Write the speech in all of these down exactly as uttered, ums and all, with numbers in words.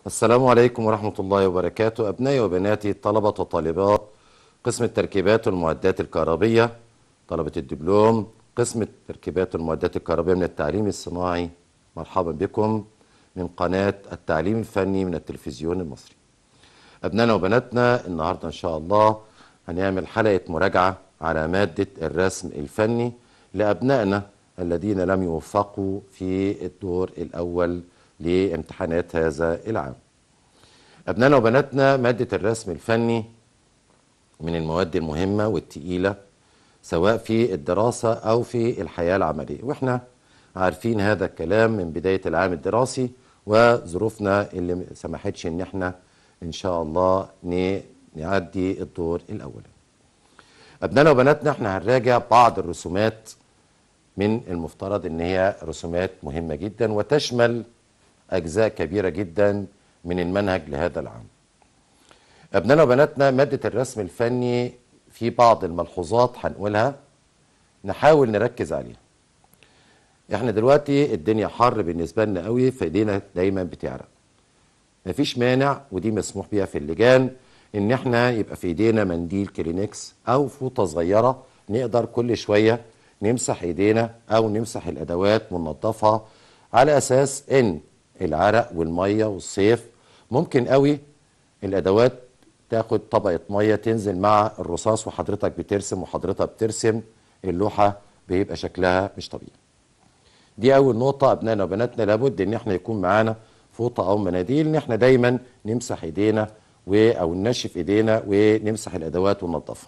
السلام عليكم ورحمة الله وبركاته. أبنائي وبناتي طلبة وطالبات قسم التركيبات والمعدات الكهربية، طلبة الدبلوم قسم التركيبات والمعدات الكهربية من التعليم الصناعي، مرحبا بكم من قناة التعليم الفني من التلفزيون المصري. أبنائنا وبناتنا النهاردة إن شاء الله هنعمل حلقة مراجعة على مادة الرسم الفني لأبنائنا الذين لم يوفقوا في الدور الأول لامتحانات هذا العام. أبنائنا وبناتنا مادة الرسم الفني من المواد المهمة والتقيلة سواء في الدراسة أو في الحياة العملية، وإحنا عارفين هذا الكلام من بداية العام الدراسي وظروفنا اللي سمحتش إن إحنا إن شاء الله نعدي الدور الأول. أبنائنا وبناتنا إحنا هنراجع بعض الرسومات من المفترض إن هي رسومات مهمة جدا وتشمل أجزاء كبيرة جدا من المنهج لهذا العام. أبنائنا وبناتنا مادة الرسم الفني في بعض الملحوظات هنقولها نحاول نركز عليها. احنا دلوقتي الدنيا حر بالنسبة لنا قوي، فايدينا دايما بتعرق. مفيش مانع ودي مسموح بيها في اللجان ان احنا يبقى في ايدينا منديل كلينكس او فوطة صغيرة نقدر كل شوية نمسح ايدينا او نمسح الادوات وننضفها، على اساس ان العرق والمية والصيف ممكن قوي الادوات تاخد طبقة مية تنزل مع الرصاص وحضرتك بترسم وحضرتك بترسم اللوحة بيبقى شكلها مش طبيعي. دي اول نقطة. ابنائنا وبناتنا لابد ان احنا يكون معانا فوطة او مناديل ان احنا دايما نمسح ايدينا و او ننشف ايدينا ونمسح الادوات وننضفها.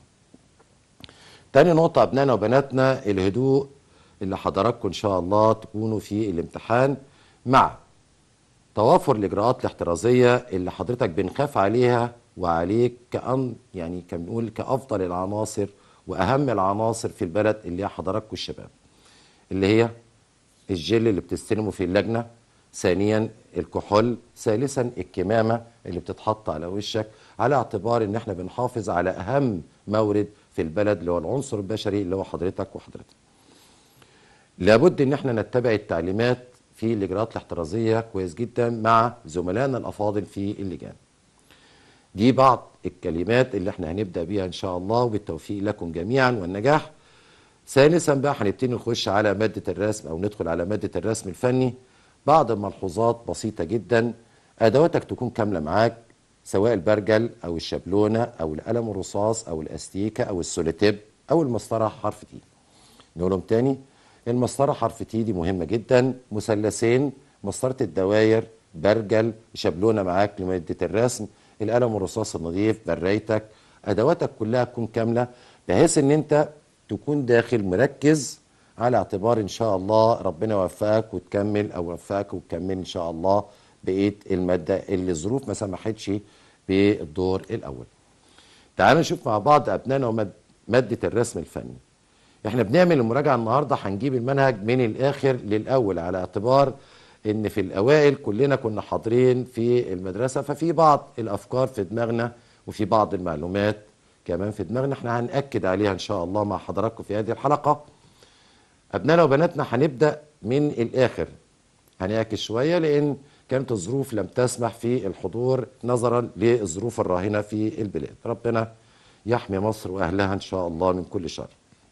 تاني نقطة ابنائنا وبناتنا الهدوء اللي حضراتكم ان شاء الله تكونوا في الامتحان مع توافر الاجراءات الاحترازية اللي حضرتك بنخاف عليها وعليك كأن يعني كان بنقول كأفضل العناصر وأهم العناصر في البلد اللي هي حضراتكم الشباب، اللي هي الجل اللي بتستلمه في اللجنة، ثانيا الكحول، ثالثا الكمامة اللي بتتحط على وشك، على اعتبار ان احنا بنحافظ على أهم مورد في البلد اللي هو العنصر البشري اللي هو حضرتك وحضرتك. لابد ان احنا نتبع التعليمات في الإجراءات الاحترازية كويس جدا مع زملائنا الأفاضل في اللجان. دي بعض الكلمات اللي احنا هنبدأ بيها ان شاء الله، وبالتوفيق لكم جميعا والنجاح. ثالثا بقى هنبتدي نخش على مادة الرسم او ندخل على مادة الرسم الفني. بعض الملحوظات بسيطة جدا، ادواتك تكون كاملة معاك، سواء البرجل او الشابلونة او القلم الرصاص او الاستيكة او السوليتيب او المسطرة حرف تي. نقولهم تاني، المسطرة حرف تي دي مهمة جدا، مثلثين، مسطرة الدواير، برجل، شابلونة معاك لمادة الرسم، القلم الرصاص النظيف، برايتك، ادواتك كلها تكون كامله بحيث ان انت تكون داخل مركز، على اعتبار ان شاء الله ربنا يوفقك وتكمل او يوفقك وتكمل ان شاء الله بقيه الماده اللي الظروف ما سمحتش بالدور الاول. تعالوا نشوف مع بعض ابنائنا وماده الرسم الفني. احنا بنعمل المراجعه النهارده هنجيب المنهج من الاخر للاول، على اعتبار ان في الاوائل كلنا كنا حاضرين في المدرسه، ففي بعض الافكار في دماغنا وفي بعض المعلومات كمان في دماغنا احنا هنأكد عليها ان شاء الله مع حضراتكم في هذه الحلقه. ابنائنا وبناتنا هنبدا من الاخر، هنعكس شويه لان كانت الظروف لم تسمح في الحضور نظرا للظروف الراهنه في البلاد. ربنا يحمي مصر واهلها ان شاء الله من كل شر.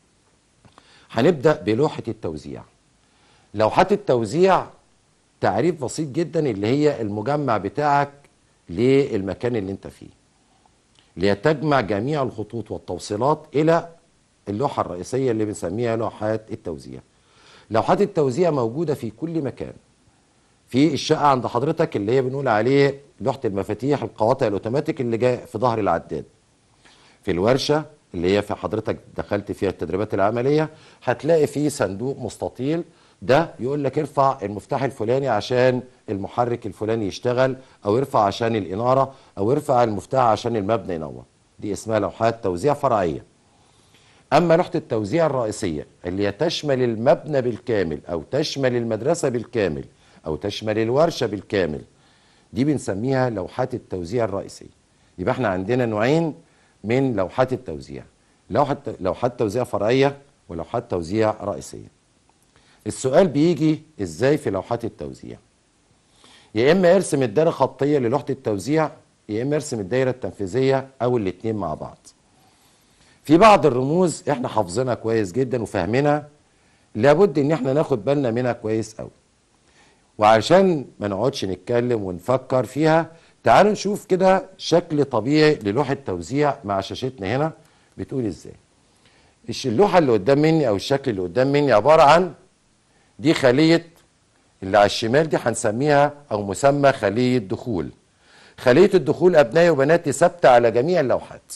هنبدا بلوحه التوزيع. لوحات التوزيع تعريف بسيط جدا، اللي هي المجمع بتاعك للمكان اللي انت فيه، اللي هي تجمع جميع الخطوط والتوصيلات الى اللوحة الرئيسية اللي بنسميها لوحات التوزيع. لوحات التوزيع موجودة في كل مكان. في الشقة عند حضرتك اللي هي بنقول عليه لوحة المفاتيح القواطع الاوتوماتيك اللي جاي في ظهر العداد. في الورشة اللي هي في حضرتك دخلت فيها التدريبات العملية هتلاقي فيه صندوق مستطيل، ده يقول لك ارفع المفتاح الفلاني عشان المحرك الفلاني يشتغل، او ارفع عشان الاناره، او ارفع المفتاح عشان المبنى ينور. دي اسمها لوحات توزيع فرعيه. اما لوحه التوزيع الرئيسيه اللي هي تشمل المبنى بالكامل او تشمل المدرسه بالكامل او تشمل الورشه بالكامل، دي بنسميها لوحات التوزيع الرئيسيه. يبقى احنا عندنا نوعين من لوحات التوزيع، لوحه لوحات توزيع فرعيه ولوحات توزيع رئيسيه. السؤال بيجي ازاي في لوحات التوزيع؟ يا اما ارسم الدائره خطيه للوحده التوزيع، يا اما ارسم الدائره التنفيذيه، او الاثنين مع بعض. في بعض الرموز احنا حافظينها كويس جدا وفاهمينها، لابد ان احنا ناخد بالنا منها كويس قوي. وعشان ما نقعدش نتكلم ونفكر فيها، تعالوا نشوف كده شكل طبيعي للوحه توزيع مع شاشتنا هنا بتقول ازاي. اللوحه اللي قدام مني او الشكل اللي قدام مني عباره عن دي خليه، اللي على الشمال دي هنسميها او مسمى خليه دخول. خليه الدخول ابنائي وبناتي ثابته على جميع اللوحات.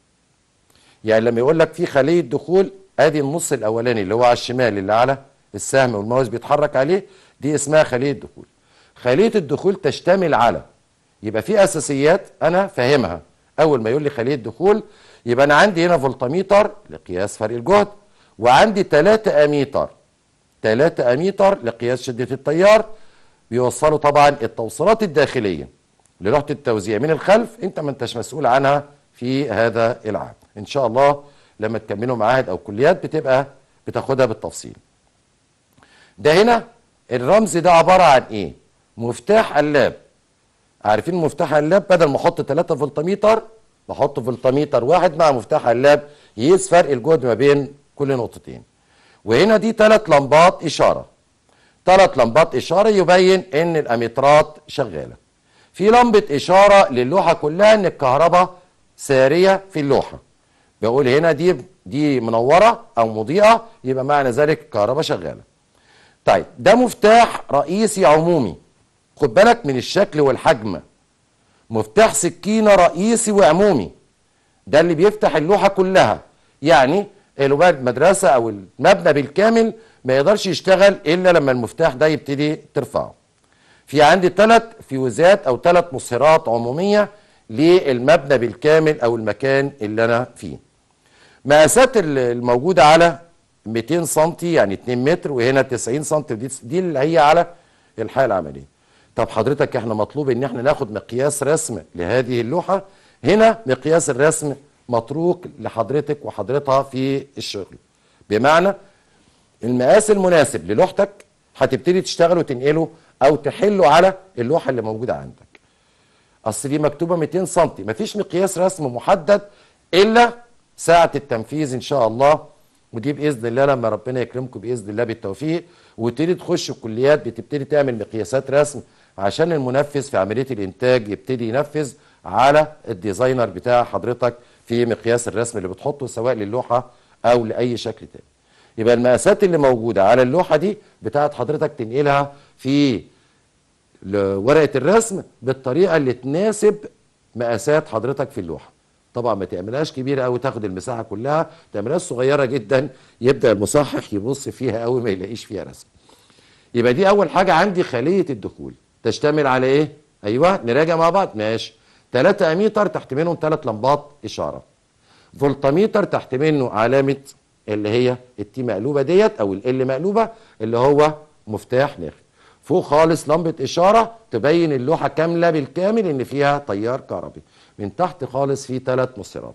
يعني لما يقول لك في خليه دخول، ادي النص الاولاني اللي هو على الشمال اللي على السهم والماوس بيتحرك عليه، دي اسمها خليه دخول. خليه الدخول تشتمل على، يبقى في اساسيات انا فاهمها. اول ما يقول لي خليه دخول، يبقى انا عندي هنا فولتميتر لقياس فرق الجهد، وعندي ثلاثة اميتر ثلاثة اميتر لقياس شده التيار، بيوصلوا طبعا التوصيلات الداخليه للوحده التوزيع من الخلف، انت ما انتش مسؤول عنها في هذا العام. ان شاء الله لما تكملوا معاهد او كليات بتبقى بتاخدها بالتفصيل. ده هنا الرمز ده عباره عن ايه؟ مفتاح قلاب. عارفين مفتاح قلاب؟ بدل ما احط ثلاثة فولتميتر بحط فولتميتر واحد مع مفتاح قلاب يقيس فرق الجهد ما بين كل نقطتين. وهنا دي ثلاث لمبات اشاره. ثلاث لمبات اشاره يبين ان الاميترات شغاله. في لمبه اشاره للوحه كلها ان الكهرباء ساريه في اللوحه. بقول هنا دي دي منوره او مضيئه، يبقى معنى ذلك الكهرباء شغاله. طيب ده مفتاح رئيسي عمومي. خد بالك من الشكل والحجم. مفتاح سكينه رئيسي وعمومي. ده اللي بيفتح اللوحه كلها. يعني المدرسه او المبنى بالكامل ما يقدرش يشتغل الا لما المفتاح ده يبتدي ترفعه. في عندي ثلاث فيوزات او ثلاث مصهرات عموميه للمبنى بالكامل او المكان اللي انا فيه. مقاسات الموجوده على مئتين سنتي يعني اتنين متر، وهنا تسعين سنتي، ودي دي اللي هي على الحاله العمليه. طب حضرتك احنا مطلوب ان احنا ناخد مقياس رسم لهذه اللوحه. هنا مقياس الرسم متروك لحضرتك وحضرتها في الشغل. بمعنى المقاس المناسب للوحتك هتبتدي تشتغل وتنقله او تحله على اللوحه اللي موجوده عندك. اصل دي مكتوبه مئتين سنتي، مفيش مقياس رسم محدد الا ساعه التنفيذ ان شاء الله. ودي باذن الله لما ربنا يكرمكم باذن الله بالتوفيق وتبتدي تخش الكليات بتبتدي تعمل مقياسات رسم عشان المنفذ في عمليه الانتاج يبتدي ينفذ على الديزاينر بتاع حضرتك في مقياس الرسم اللي بتحطه سواء للوحه او لاي شكل تاني. يبقى المقاسات اللي موجوده على اللوحه دي بتاعت حضرتك تنقلها في ورقه الرسم بالطريقه اللي تناسب مقاسات حضرتك في اللوحه. طبعا ما تعملهاش كبيره قوي تاخد المساحه كلها، تعملها صغيره جدا يبدا المصحح يبص فيها قوي ما يلاقيش فيها رسم. يبقى دي اول حاجه عندي خليه الدخول تشتمل على ايه؟ ايوه نراجع مع بعض ماشي. ثلاثة اميتر تحت منهم ثلاث لمبات اشاره. فولتميتر تحت منه علامه اللي هي التي مقلوبه ديت او ال مقلوبه اللي هو مفتاح ناخد. فوق خالص لمبه اشاره تبين اللوحه كامله بالكامل ان فيها تيار كهربي. من تحت خالص في ثلاث مسيرات.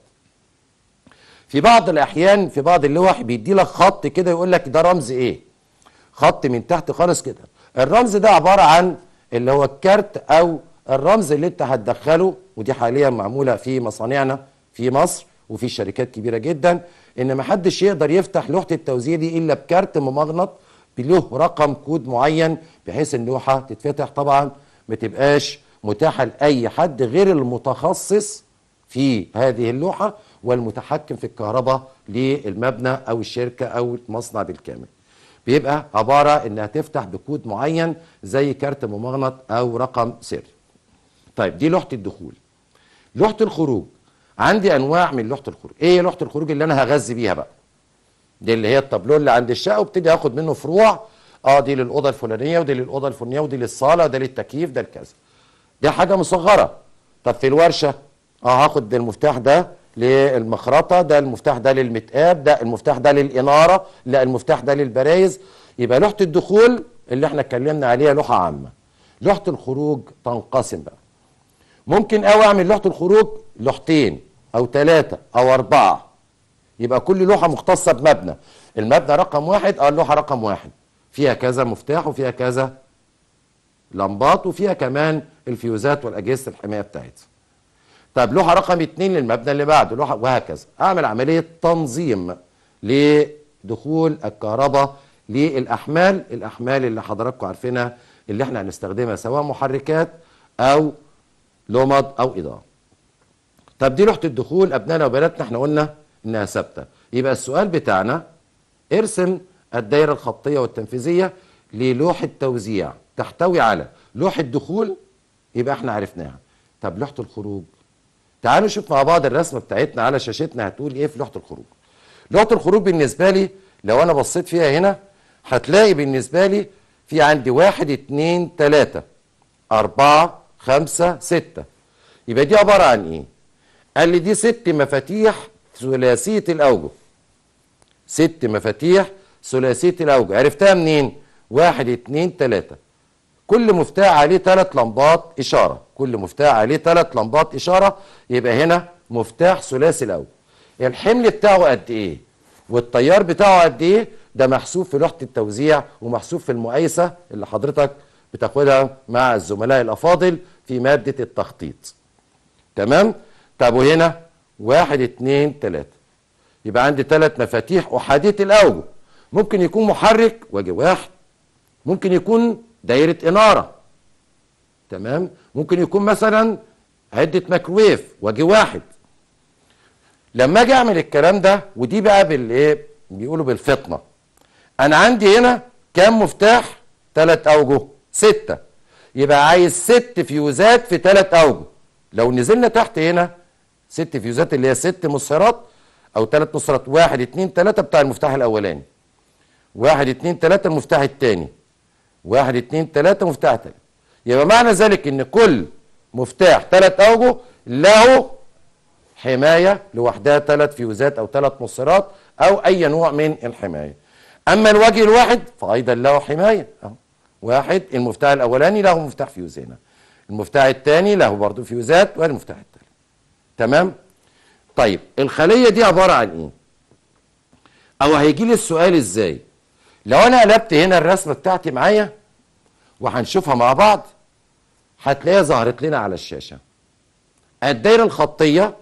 في بعض الاحيان في بعض اللوح بيدي لك خط كده يقول لك ده رمز ايه؟ خط من تحت خالص كده. الرمز ده عباره عن اللي هو الكارت او الرمز اللي انت هتدخله، ودي حاليا معموله في مصانعنا في مصر وفي شركات كبيره جدا، ان ما حدش يقدر يفتح لوحه التوزيع دي الا بكارت ممغنط له رقم كود معين بحيث اللوحه تتفتح. طبعا ما تبقاش متاحه لاي حد غير المتخصص في هذه اللوحه والمتحكم في الكهرباء للمبنى او الشركه او المصنع بالكامل. بيبقى عباره انها تفتح بكود معين زي كارت ممغنط او رقم سري. طيب دي لوحه الدخول. لوحه الخروج عندي انواع من لوحه الخروج. ايه لوحه الخروج اللي انا هغذي بيها بقى؟ دي اللي هي التابلو اللي عند الشقه وابتدي اخد منه فروع. اه دي للاوضه الفلانيه ودي للاوضه الفلانيه ودي للصاله وده للتكييف ده لكذا. دي حاجه مصغره. طب في الورشه اه هاخد المفتاح ده للمخرطه، ده المفتاح ده للمتقاب، ده المفتاح ده للاناره، لا المفتاح ده للبرايز. يبقى لوحه الدخول اللي احنا اتكلمنا عليها لوحه عامه. لوحه الخروج تنقسم بقى. ممكن قوي اعمل لوحه الخروج لوحتين او ثلاثه او اربعه. يبقى كل لوحه مختصه بمبنى. المبنى رقم واحد اه اللوحه رقم واحد فيها كذا مفتاح وفيها كذا لمبات وفيها كمان الفيوزات والاجهزه الحمايه بتاعتها. طب لوحه رقم اتنين للمبنى اللي بعده، لوحه وهكذا. اعمل عمليه تنظيم لدخول الكهرباء للاحمال، الاحمال اللي حضراتكم عارفينها اللي احنا هنستخدمها سواء محركات او لمض او اضاءه. طب دي لوحه الدخول ابنائنا وبناتنا احنا قلنا انها ثابته. يبقى السؤال بتاعنا ارسم الدائره الخطيه والتنفيذيه للوحه توزيع تحتوي على لوحه دخول، يبقى احنا عرفناها. طب لوحه الخروج، تعالوا نشوف مع بعض الرسمه بتاعتنا على شاشتنا هتقول ايه في لوحه الخروج. لوحه الخروج بالنسبه لي لو انا بصيت فيها هنا هتلاقي بالنسبه لي في عندي واحد اتنين تلاته اربعه خمسه سته. يبقى دي عباره عن ايه؟ قال لي دي ست مفاتيح ثلاثيه الاوجه. ست مفاتيح ثلاثيه الاوجه، عرفتها منين؟ واحد اتنين تلاته. كل مفتاح عليه ثلاث لمبات اشاره، كل مفتاح عليه ثلاث لمبات اشاره، يبقى هنا مفتاح ثلاثي الاوجه. الحمل بتاعه قد ايه؟ والتيار بتاعه قد ايه؟ ده محسوب في لوحه التوزيع ومحسوب في المقايسه اللي حضرتك بتاخدها مع الزملاء الافاضل في ماده التخطيط. تمام؟ طب وهنا واحد اتنين تلاته. يبقى عندي ثلاث مفاتيح احاديه الاوجه. ممكن يكون محرك وجه واحد، ممكن يكون دايره اناره. تمام؟ ممكن يكون مثلا عده ميكروويف وجه واحد. لما اجي اعمل الكلام ده ودي بقى بالايه؟ بيقولوا بالفطنه. انا عندي هنا كام مفتاح؟ ثلاث اوجه، سته. يبقى عايز ست فيوزات في ثلاث اوجه. لو نزلنا تحت هنا ست فيوزات اللي هي ست مسيرات او ثلاث مسيرات، واحد اتنين تلاته بتاع المفتاح الاولاني، واحد اتنين تلاته المفتاح الثاني، واحد اتنين تلاته مفتاح تالت. يبقى معنى ذلك ان كل مفتاح ثلاث اوجه له حمايه لوحدها ثلاث فيوزات او ثلاث مسيرات او اي نوع من الحمايه. اما الوجه الواحد فايضا له حمايه اهو. واحد المفتاح الاولاني له مفتاح فيوزين، المفتاح الثاني له برضه فيوزات والمفتاح الثالث. تمام؟ طيب الخليه دي عباره عن ايه؟ او هيجي لي السؤال ازاي؟ لو انا قلبت هنا الرسمه بتاعتي معايا وهنشوفها مع بعض هتلاقيها ظهرت لنا على الشاشه. الدائره الخطيه،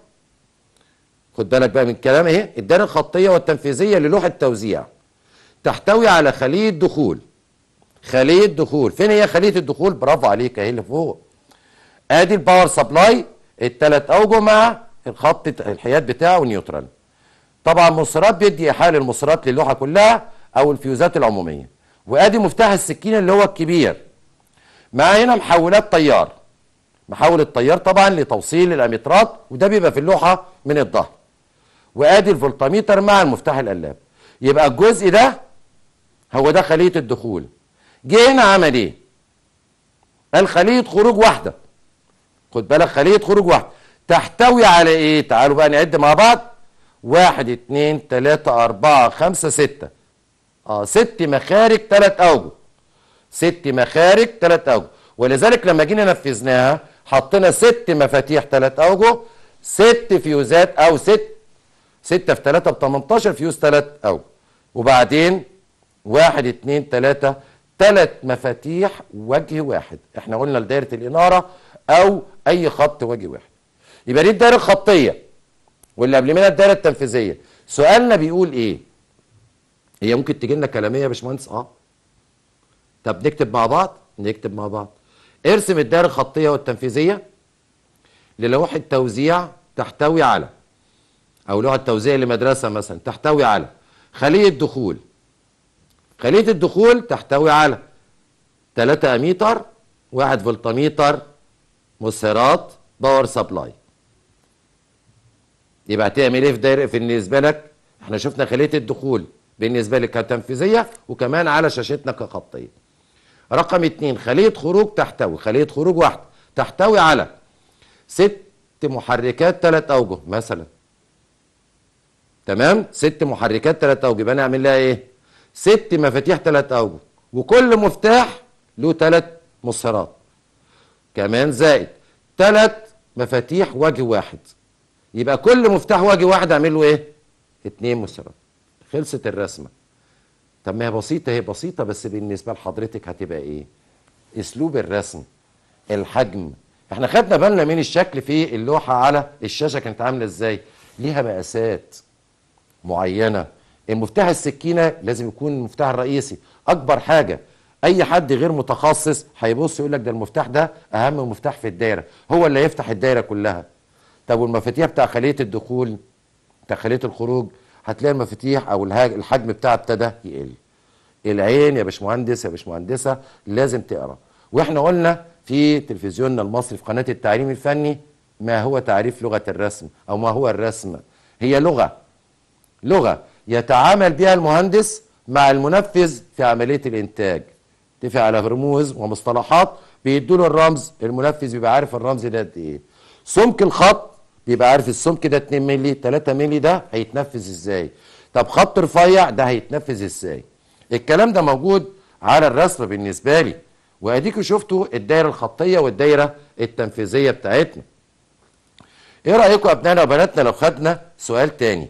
خد بالك بقى من كلام اهي، الدائره الخطيه والتنفيذيه للوحه توزيع تحتوي على خليه دخول. خليه دخول، فين هي خليه الدخول؟ برافو عليك اهي اللي فوق. ادي الباور سبلاي الثلاث اوجه مع الخط الحياد بتاعه نيوترال. طبعا مسارات بيدي ايحاء للمسارات للوحه كلها او الفيوزات العموميه. وادي مفتاح السكينه اللي هو الكبير. مع هنا محولات تيار. محول التيار طبعا لتوصيل الامترات وده بيبقى في اللوحه من الظهر. وادي الفولتميتر مع المفتاح القلاب. يبقى الجزء ده هو ده خليه الدخول. جه هنا عمل ايه؟ قال خليه خروج واحده. خد بالك خليه خروج واحده تحتوي على ايه؟ تعالوا بقى نعد مع بعض. واحد اتنين تلاته اربعه خمسه سته. اه ست مخارج ثلاث اوجه. ست مخارج ثلاث اوجه، ولذلك لما جينا نفذناها حطينا ست مفاتيح ثلاث اوجه، ست فيوزات او ست ستة في ثلاثة ب تمنتاشر فيوز ثلاث اوجه. وبعدين واحد اتنين تلاته ثلاث مفاتيح وجه واحد. احنا قلنا لدائرة الإنارة او اي خط وجه واحد. يبقى دي الدائرة الخطية واللي قبل منها الدائرة التنفيذية. سؤالنا بيقول ايه؟ هي ممكن تجي لنا كلامية يا باشمهندس؟ اه. طب نكتب مع بعض؟ نكتب مع بعض. ارسم الدائرة الخطية والتنفيذية للوحة توزيع تحتوي على، او لوحة توزيع لمدرسة مثلا تحتوي على خلية دخول. خلية الدخول تحتوي على ثلاثة اميتر، واحد فولتميتر، مسيرات، باور سبلاي. يبقى هتعمل ايه في دايره في بالنسبه لك؟ احنا شفنا خليه الدخول بالنسبه لك كتنفيذيه وكمان على شاشتنا كخطيه. رقم اتنين خليه خروج تحتوي، خليه خروج واحده تحتوي على ست محركات ثلاث اوجه مثلا. تمام؟ ست محركات ثلاث اوجه. يبقى نعمل لها ايه؟ ست مفاتيح ثلاث اوجه وكل مفتاح له ثلاث مسيرات. كمان زائد ثلاث مفاتيح وجه واحد. يبقى كل مفتاح وجه واحد اعمل له ايه؟ اتنين مسيرات. خلصت الرسمه. طب ما هي بسيطه، هي بسيطه بس بالنسبه لحضرتك هتبقى ايه؟ اسلوب الرسم، الحجم. احنا خدنا بالنا من الشكل في اللوحه على الشاشه كانت عامله ازاي؟ ليها مقاسات معينه. المفتاح السكينه لازم يكون المفتاح الرئيسي اكبر حاجه. اي حد غير متخصص هيبص يقول لك ده المفتاح ده اهم مفتاح في الدايره، هو اللي هيفتح الدايره كلها. طب والمفاتيح بتاع خليه الدخول بتاع خليه الخروج، هتلاقي المفاتيح او الحجم بتاعها ابتدى يقل. العين يا باشمهندس يا باشمهندسه لازم تقرا. واحنا قلنا في تلفزيوننا المصري في قناه التعليم الفني ما هو تعريف لغه الرسم او ما هو الرسم. هي لغه لغه يتعامل بها المهندس مع المنفذ في عمليه الانتاج. اتفق على رموز ومصطلحات بيدوا له الرمز، المنفذ بيبقى عارف الرمز ده قد ايه. سمك الخط بيبقى عارف السمك ده اتنين مللي تلاتة مللي ده هيتنفذ ازاي. طب خط رفيع ده هيتنفذ ازاي. الكلام ده موجود على الرسم بالنسبه لي، واديكوا شفتوا الدايره الخطيه والدايره التنفيذيه بتاعتنا. ايه رايكم ابنائنا وبناتنا لو خدنا سؤال تاني؟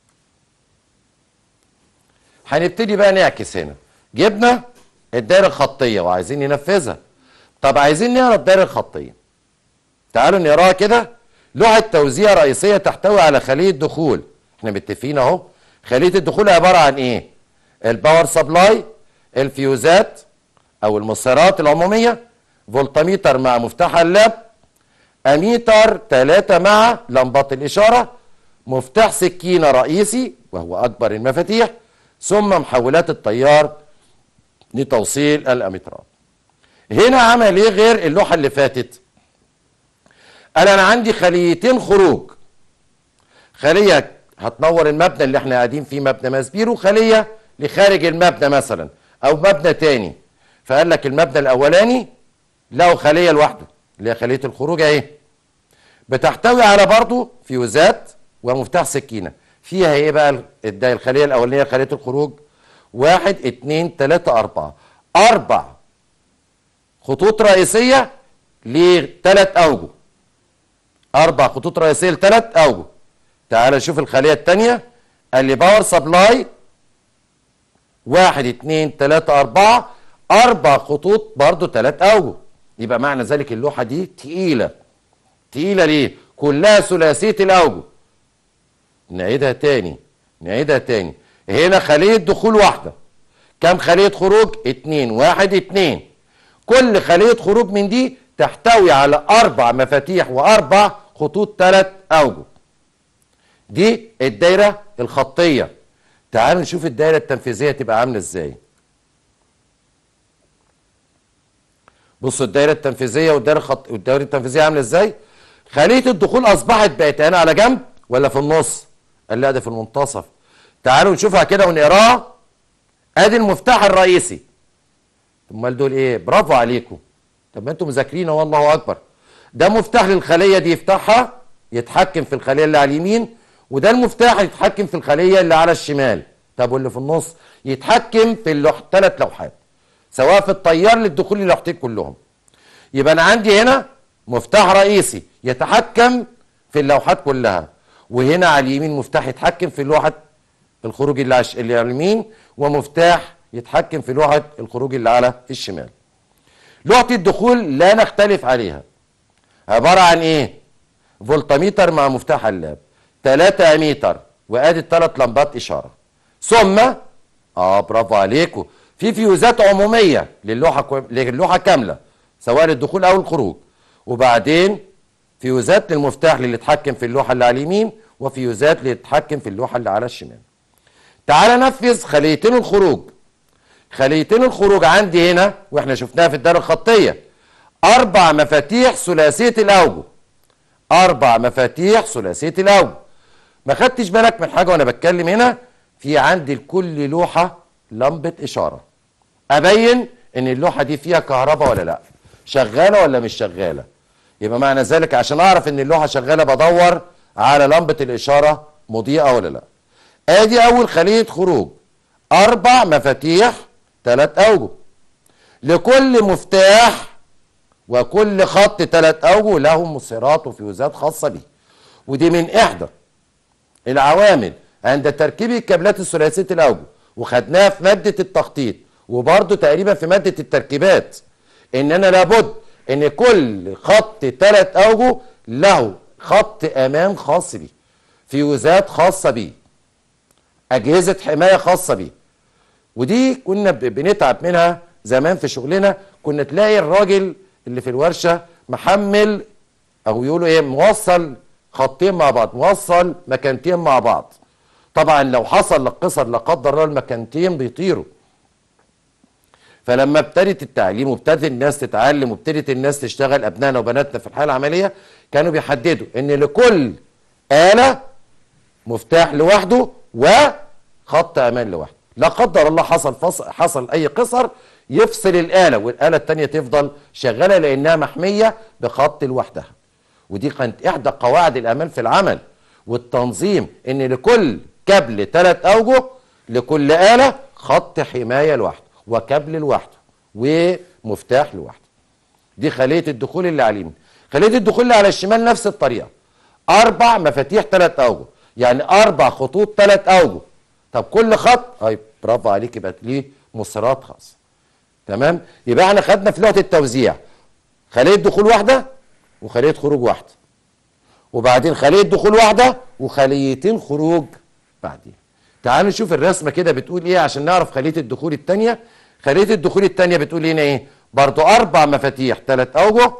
هنبتدي بقى نعكس هنا. جبنا الدايره الخطيه وعايزين ننفذها. طب عايزين نقرا الدايره الخطيه. تعالوا نقراها كده. لوحه توزيع رئيسيه تحتوي على خليه دخول. احنا متفقين اهو. خليه الدخول عباره عن ايه؟ الباور سبلاي، الفيوزات او المسارات العموميه، فولتميتر مع مفتاح اللاب، اميتر تلاتة مع لمبات الاشاره، مفتاح سكينه رئيسي وهو اكبر المفاتيح، ثم محولات التيار لتوصيل الاميترات. هنا عمل ايه غير اللوحه اللي فاتت؟ قال انا عندي خليتين خروج. خليه هتنور المبنى اللي احنا قاعدين فيه مبنى ماسبيرو، خليه لخارج المبنى مثلا او مبنى تاني. فقال لك المبنى الاولاني له خليه لوحده اللي هي خليه الخروج اهي، بتحتوي على برضه فيوزات ومفتاح سكينه. فيها ايه بقى الدايره الخليه الاولانيه خليه الخروج؟ واحد اتنين تلاته اربعه، اربع خطوط رئيسيه لثلاث اوجه. اربع خطوط رئيسيه لثلاث اوجه. تعال نشوف الخليه الثانيه. قال لي باور سبلاي واحد اتنين تلاته اربعه، اربع خطوط برضه ثلاث اوجه. يبقى معنى ذلك اللوحه دي تقيله. تقيله ليه؟ كلها ثلاثيه الاوجه. نعيدها تاني نعيدها تاني. هنا خليه دخول واحده. كم خليه خروج؟ اتنين. واحد اتنين. كل خليه خروج من دي تحتوي على اربع مفاتيح واربع خطوط ثلاث اوجه. دي الدايره الخطيه. تعالوا نشوف الدايره التنفيذيه تبقى عامله ازاي. بصوا الدايره التنفيذيه والدايره الخط والدايره التنفيذيه عامله ازاي؟ خليه الدخول اصبحت بقت هنا على جنب ولا في النص؟ قال لا ده في المنتصف. تعالوا نشوفها كده ونقراها. ادي المفتاح الرئيسي. امال دول ايه؟ برافو عليكم. طب ما انتم مذاكرين والله اكبر. ده مفتاح للخليه دي يفتحها يتحكم في الخليه اللي على اليمين، وده المفتاح يتحكم في الخليه اللي على الشمال. طب واللي في النص يتحكم في اللوح ثلاث لوحات، سواء في التيار للدخول للوحتين كلهم. يبقى انا عندي هنا مفتاح رئيسي يتحكم في اللوحات كلها، وهنا على اليمين مفتاح يتحكم في لوحه الخروج اللي على اللي على اليمين، ومفتاح يتحكم في لوحه الخروج اللي على الشمال. لوحه الدخول لا نختلف عليها. عباره عن ايه؟ فولتميتر مع مفتاح اللاب، تلاتة اميتر، وادي الثلاث لمبات اشاره. ثم اه برافو عليكم، في فيوزات عموميه للوحه كو... للوحه كامله سواء للدخول او الخروج، وبعدين فيوزات للمفتاح اللي يتحكم في اللوحه اللي على اليمين، وفيوزات اللي يتحكم في اللوحه اللي على الشمال. تعال نفذ خليتين الخروج. خليتين الخروج عندي هنا واحنا شفناها في الدايره الخطيه، اربع مفاتيح ثلاثيه الاوجه. اربع مفاتيح ثلاثيه الاوجه. ما خدتش بالك من حاجه وانا بتكلم هنا؟ في عندي لكل لوحه لمبه اشاره ابين ان اللوحه دي فيها كهرباء ولا لا، شغاله ولا مش شغاله. يبقى معنى ذلك عشان اعرف ان اللوحه شغاله بدور على لمبه الاشاره مضيئه ولا لا. ادي اول خليه خروج، اربع مفاتيح ثلاث اوجه، لكل مفتاح وكل خط ثلاث اوجه له مسيرات وفيوزات خاصه بيه. ودي من احدى العوامل عند تركيب الكابلات الثلاثيه الاوجه، وخدناها في ماده التخطيط وبرده تقريبا في ماده التركيبات، ان انا لابد ان كل خط ثلاث اوجه له خط امان خاص بيه، فيوزات خاصه بيه، اجهزه حمايه خاصه بيه. ودي كنا بنتعب منها زمان في شغلنا، كنا تلاقي الراجل اللي في الورشه محمل او يقولوا ايه موصل خطين مع بعض، موصل مكانتين مع بعض. طبعا لو حصل للقصر لا قدر الله المكانتين بيطيروا. فلما ابتدت التعليم وابتدت الناس تتعلم وابتدت الناس تشتغل، ابنائنا وبناتنا في الحاله العمليه، كانوا بيحددوا ان لكل آلة مفتاح لوحده وخط امان لوحده. لا قدر الله حصل فصل حصل اي قصر يفصل الآلة والآلة الثانيه تفضل شغاله لانها محميه بخط لوحدها. ودي كانت احدى قواعد الامان في العمل والتنظيم، ان لكل كابل ثلاث اوجه، لكل آلة خط حمايه لوحده وكابل لوحده ومفتاح لوحده. دي خليه الدخول اللي على اليمين. خليه الدخول اللي على الشمال نفس الطريقه، اربع مفاتيح ثلاث اوجه، يعني اربع خطوط ثلاث اوجه. طب كل خط اي برافو عليك يبقى ليه مسارات خاصه. تمام؟ يبقى احنا خدنا في لوحه التوزيع خليه دخول واحده وخليه خروج واحده، وبعدين خليه دخول واحده وخليتين خروج بعدين. تعالوا نشوف الرسمه كده بتقول ايه عشان نعرف خليه الدخول الثانيه. خليه الدخول الثانيه بتقول هنا ايه؟ برضو اربع مفاتيح ثلاث اوجه.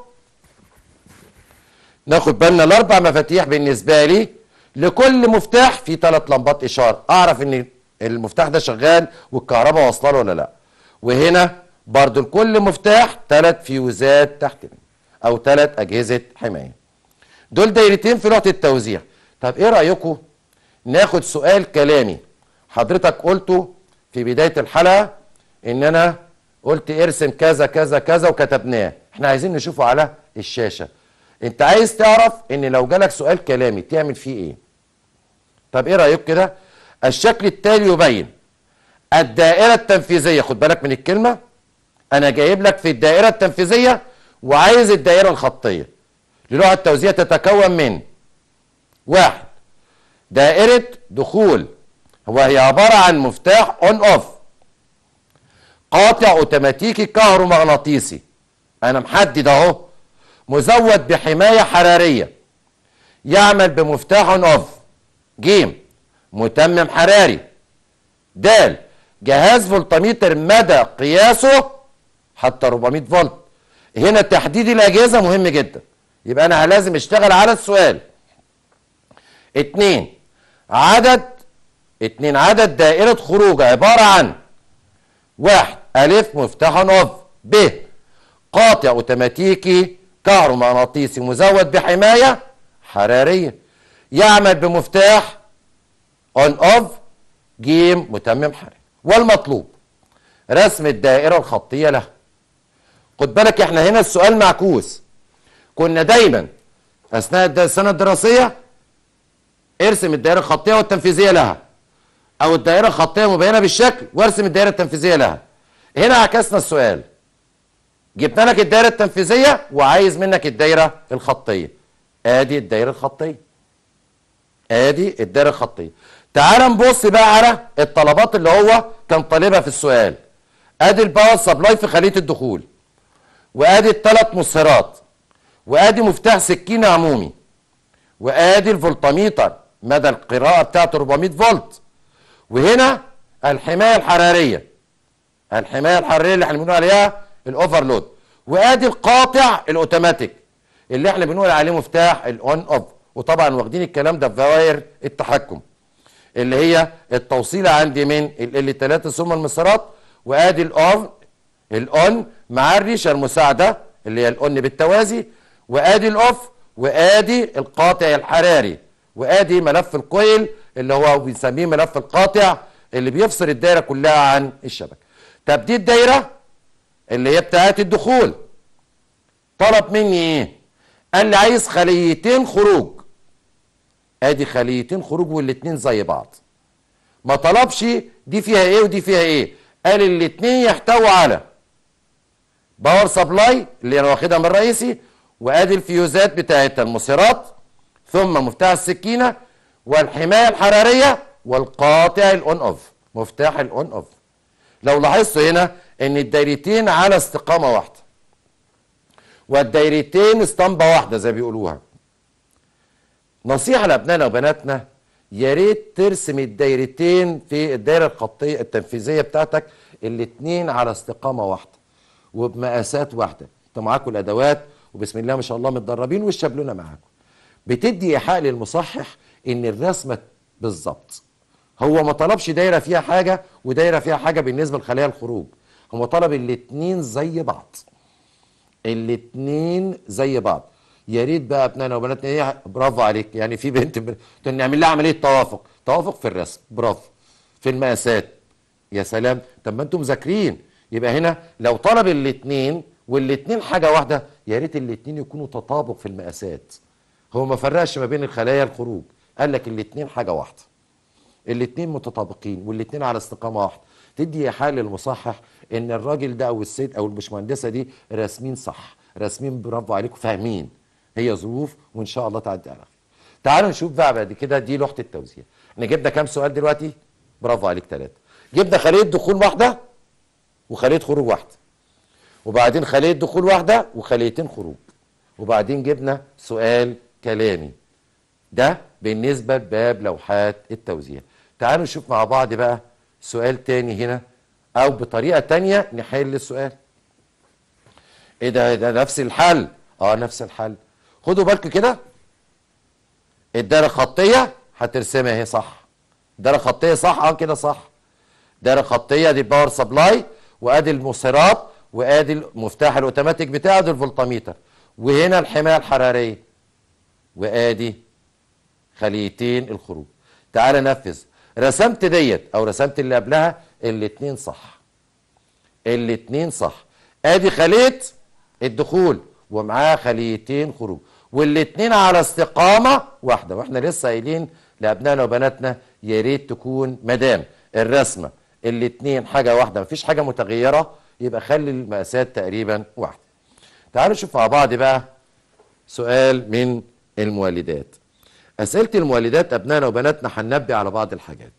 ناخد بالنا الاربع مفاتيح بالنسبه لي لكل مفتاح في ثلاث لمبات اشاره، اعرف ان المفتاح ده شغال والكهرباء واصله له ولا لا. وهنا برضو لكل مفتاح ثلاث فيوزات تحت او ثلاث اجهزه حمايه. دول دايرتين في لوحه التوزيع. طب ايه رايكم ناخد سؤال كلامي حضرتك قلته في بدايه الحلقه، ان انا قلت ارسم كذا كذا كذا وكتبناه، احنا عايزين نشوفه على الشاشه. انت عايز تعرف ان لو جالك سؤال كلامي تعمل فيه ايه؟ طب ايه رايك كده؟ الشكل التالي يبين الدائره التنفيذيه. خد بالك من الكلمه، انا جايب لك في الدائره التنفيذيه وعايز الدائره الخطيه. للوحه التوزيع تتكون من واحد دائره دخول، وهي عباره عن مفتاح اون اوف قاطع اوتوماتيكي كهرومغناطيسي، انا محدد اهو، مزود بحمايه حراريه، يعمل بمفتاح اون اوف. جيم متمم حراري. د جهاز فولتميتر مدى قياسه حتى أربعمائة فولت. هنا تحديد الاجهزه مهم جدا، يبقى انا لازم اشتغل على السؤال. اتنين عدد اتنين عدد دائره خروج عباره عن واحد الف مفتاح اون اوف، ب قاطع اوتوماتيكي كهرومغناطيسي مزود بحمايه حراريه، يعمل بمفتاح اون اوف، ج متمم حراري. والمطلوب رسم الدائره الخطيه له. خد بالك احنا هنا السؤال معكوس. كنا دايما اثناء السنه الدراسيه ارسم الدائره الخطيه والتنفيذيه لها، او الدائره الخطيه مبينه بالشكل وارسم الدائره التنفيذيه لها. هنا عكسنا السؤال، جبنا لك الدائره التنفيذيه وعايز منك الدائره الخطيه. ادي الدائره الخطيه، ادي الدائره الخطيه. تعال نبص بقى على الطلبات اللي هو كان طالبها في السؤال. ادي الباور سبلاي في خليه الدخول، وادي الثلاث مصهرات، وادي مفتاح سكينه عمومي، وادي الفولتميتر مدى القراءه بتاعته أربعمائة فولت، وهنا الحمايه الحراريه، الحمايه الحراريه اللي احنا بنقول عليها الاوفرلود، وادي القاطع الاوتوماتيك اللي احنا بنقول عليه مفتاح الاون اوف. وطبعا واخدين الكلام ده في دوائر التحكم اللي هي التوصيله عندي من ال ثلاثة ثم المسارات، وادي الاون الاون مع الريشه المساعده اللي هي الاون بالتوازي، وادي الاوف، وادي القاطع الحراري، وادي ملف الكويل اللي هو بنسميه ملف القاطع اللي بيفصل الدايره كلها عن الشبكه. طب دي الدايره اللي هي بتاعت الدخول. طلب مني ايه؟ قال لي عايز خليتين خروج. ادي خليتين خروج والاثنين زي بعض. ما طلبش دي فيها ايه ودي فيها ايه، قال الاثنين يحتووا على باور سبلاي اللي انا واخدها من الرئيسي، وادي الفيوزات بتاعتها المصيرات، ثم مفتاح السكينه، والحمايه الحراريه، والقاطع الاون اوف، مفتاح الاون اوف. لو لاحظتوا هنا ان الدايرتين على استقامه واحده. والدايرتين اسطمبه واحده زي ما بيقولوها. نصيحه لابنائنا وبناتنا، يا ريت ترسم الدايرتين في الدايره الخطيه التنفيذيه بتاعتك الاثنين على استقامه واحده وبمقاسات واحده. انتوا معاكم الادوات وبسم الله ما شاء الله متدربين والشابلونه معاكم. بتدي ايحاء للمصحح ان الرسمه بالظبط. هو ما طلبش دايره فيها حاجه ودايره فيها حاجه بالنسبه لخلايا الخروج، هو طلب الاثنين زي بعض. الاثنين زي بعض. يا ريت بقى ابنائنا وبناتنا ايه، برافو عليك. يعني في بنت ب... نعمل لها عمليه توافق، توافق في الرسم، برافو. في المقاسات، يا سلام. طب ما انتم مذاكرين. يبقى هنا لو طلب الاثنين والاثنين حاجه واحده، يا ريت الاثنين يكونوا تطابق في المقاسات. هو ما فرقش ما بين الخلايا الخروج، قال لك الاثنين حاجه واحده. الاثنين متطابقين والاثنين على استقامه واحده. تدي ايحاء للمصحح ان الراجل ده او الست او البشمهندسه دي راسمين صح، راسمين برافو عليكم، فاهمين. هي ظروف وان شاء الله تعدي على خير. تعالوا نشوف بقى بعد كده دي لوحه التوزيع. احنا جبنا كام سؤال دلوقتي؟ برافو عليك، ثلاثه. جبنا خليه دخول واحده وخليه خروج واحده، وبعدين خليه دخول واحده وخليتين خروج، وبعدين جبنا سؤال كلامي. ده بالنسبه لباب لوحات التوزيع. تعالوا نشوف مع بعض بقى سؤال تاني هنا، او بطريقه تانيه نحل السؤال. ايه ده؟ ده نفس الحل. اه نفس الحل. خدوا بالكم كده، الدايره الخطيه هترسمها اهي صح. الدايره الخطيه صح، اه كده صح. دايره خطيه دي باور سبلاي، وادي الموصلات، وادي المفتاح الاوتوماتيك بتاعه، دي الفولتميتر، وهنا الحمايه الحراريه، وادي خليتين الخروج. تعالى نفذ. رسمت ديت او رسمت اللي قبلها، الاتنين صح. الاتنين صح. ادي خليه الدخول ومعاه خليتين خروج، والاتنين على استقامه واحده. واحنا لسه قايلين لابنائنا وبناتنا يا ريت تكون مدام الرسمه الاتنين حاجه واحده، مفيش حاجه متغيره، يبقى خلي المقاسات تقريبا واحده. تعالوا نشوف مع بعض بقى سؤال من المولدات. اسئله المولدات ابنائنا وبناتنا هننبه على بعض الحاجات.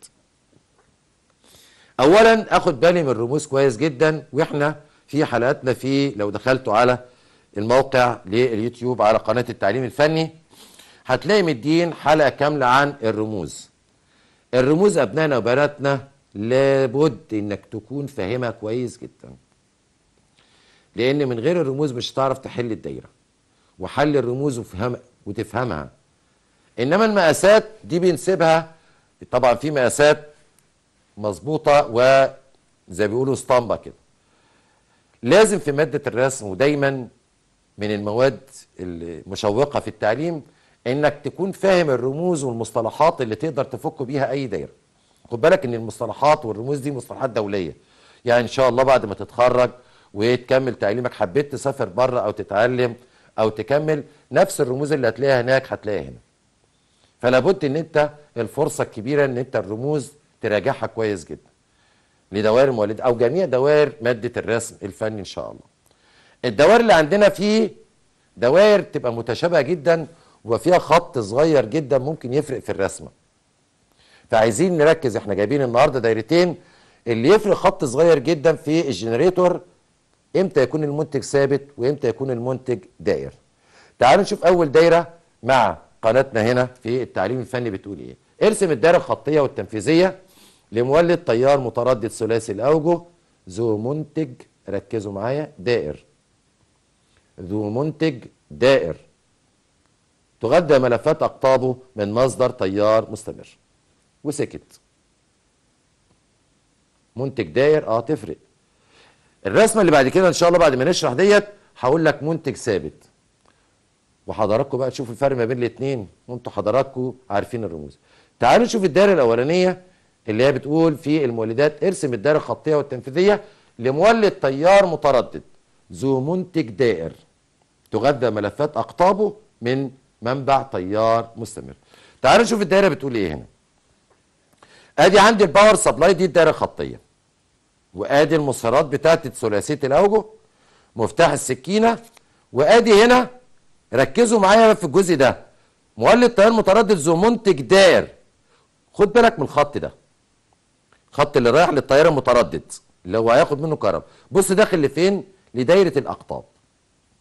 اولا اخد بالي من الرموز كويس جدا، واحنا في حلقاتنا، في لو دخلتوا على الموقع لليوتيوب على قناه التعليم الفني هتلاقي مدين حلقه كامله عن الرموز. الرموز ابنائنا وبناتنا لابد انك تكون فاهمها كويس جدا، لان من غير الرموز مش هتعرف تحل الدايره وحل الرموز وفهم وتفهمها. انما المقاسات دي بنسيبها، طبعا في مقاسات مظبوطه وزي بيقولوا اسطمبه كده. لازم في ماده الرسم ودايما من المواد المشوقه في التعليم انك تكون فاهم الرموز والمصطلحات اللي تقدر تفك بيها اي دايره. خد بالك ان المصطلحات والرموز دي مصطلحات دوليه، يعني ان شاء الله بعد ما تتخرج وتكمل تعليمك حبيت تسافر بره او تتعلم او تكمل، نفس الرموز اللي هتلاقيها هناك هتلاقيها هنا. فلا بد ان انت الفرصه الكبيره ان انت الرموز تراجعها كويس جدا لدوائر المواليد او جميع دوائر ماده الرسم الفني ان شاء الله. الدوائر اللي عندنا فيه دوائر تبقى متشابهه جدا وفيها خط صغير جدا ممكن يفرق في الرسمه. فعايزين نركز، احنا جايبين النهارده دايرتين اللي يفرق خط صغير جدا في الجنريتور، امتى يكون المنتج ثابت وامتى يكون المنتج دائر. تعالوا نشوف اول دايره مع قناتنا هنا في التعليم الفني بتقول ايه. ارسم الدايره الخطيه والتنفيذيه لمولد تيار متردد ثلاثي الاوجه ذو منتج، ركزوا معايا، دائر. ذو منتج دائر تغذى ملفات اقطابه من مصدر تيار مستمر. وسكت. منتج دائر اه تفرق. الرسمه اللي بعد كده ان شاء الله بعد ما نشرح ديت هقول لك منتج ثابت، وحضراتكم بقى تشوفوا الفرق ما بين الاثنين وانتوا حضراتكم عارفين الرموز. تعالوا نشوف الدائره الاولانيه اللي هي بتقول في المولدات ارسم الدائره الخطيه والتنفيذيه لمولد تيار متردد ذو منتج دائر تغذى ملفات اقطابه من منبع تيار مستمر. تعالوا نشوف الدائره بتقول ايه هنا. ادي عندي الباور سبلاي، دي الدائره الخطيه، وادي المسارات بتاعت ثلاثيه الاوجه، مفتاح السكينه، وادي هنا ركزوا معايا في الجزء ده مولد تيار متردد ذو منتج دائر. خد بالك من الخط ده، الخط اللي رايح للتيار المتردد اللي هو هياخد منه كهرباء. بص داخل لفين؟ لدايره الاقطاب.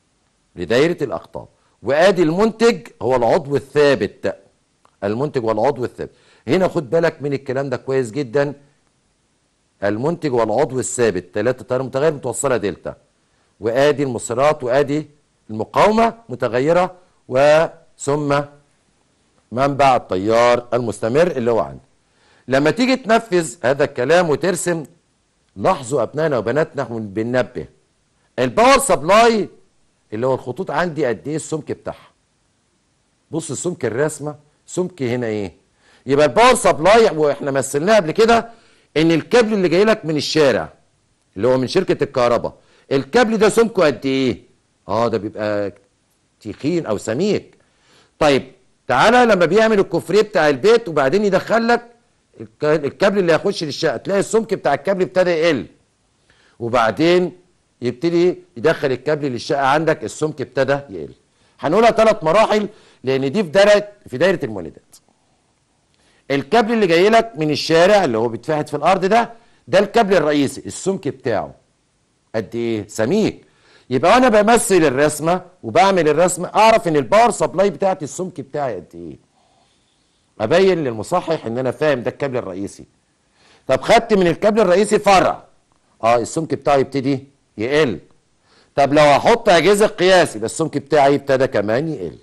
لدايره الاقطاب. وادي المنتج هو العضو الثابت، المنتج هو العضو الثابت. هنا خد بالك من الكلام ده كويس جدا. المنتج هو العضو الثابت، ثلاثه تيار متغير متوصله دلتا، وادي المسارات وادي المقاومه متغيره، وثم منبع التيار المستمر اللي هو عندي. لما تيجي تنفذ هذا الكلام وترسم، لاحظوا ابنائنا وبناتنا بننبه الباور سبلاي اللي هو الخطوط عندي قد ايه السمك بتاعها. بص السمك الرسمه، سمك هنا ايه؟ يبقى الباور سبلاي واحنا مثلناها قبل كده ان الكابل اللي جاي لك من الشارع اللي هو من شركه الكهرباء، الكابل ده سمكه قد ايه؟ اه ده بيبقى تخين او سميك. طيب تعالى لما بيعمل الكوفريه بتاع البيت وبعدين يدخل لك الكابل اللي هيخش للشقه، تلاقي السمك بتاع الكابل ابتدى يقل، وبعدين يبتدي يدخل الكابل للشقه عندك السمك ابتدى يقل. هنقولها ثلاث مراحل لان دي في دايره في دايره المولدات. الكابل اللي جاي لك من الشارع اللي هو بيتفحت في الارض ده، ده الكابل الرئيسي، السمك بتاعه قد ايه؟ سميك. يبقى انا بمثل الرسمه وبعمل الرسمه اعرف ان الباور سبلاي بتاعتي السمك بتاعي قد ايه. ابين للمصحح ان انا فاهم ده الكابل الرئيسي. طب خدت من الكابل الرئيسي فرع، اه السمك بتاعي يبتدي يقل. طب لو هحط اجهزه قياس يبقى السمك بتاعي ابتدى كمان يقل.